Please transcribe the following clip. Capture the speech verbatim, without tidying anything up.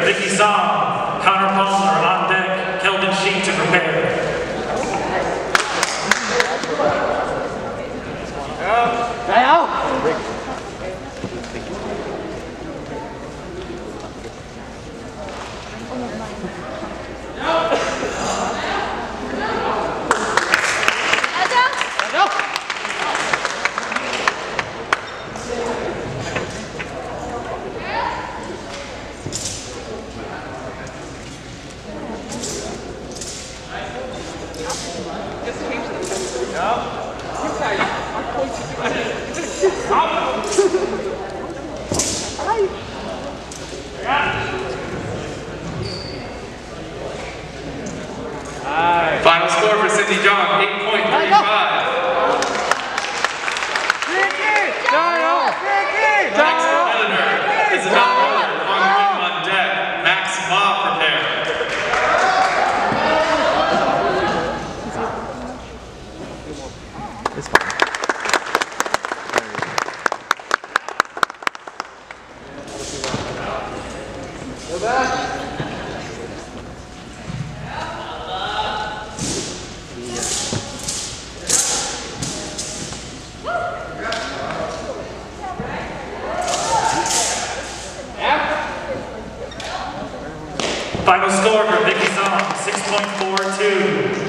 Vicki, Zhang, Connor Palmer on deck, Kelvin Sheet to prepare. Final score for Zhang, eight point three five. Next competitor is another roller on the wing on deck. Max Ma, prepare. It's fine. Go back. Final score for Vicki, Zhang, six point four two.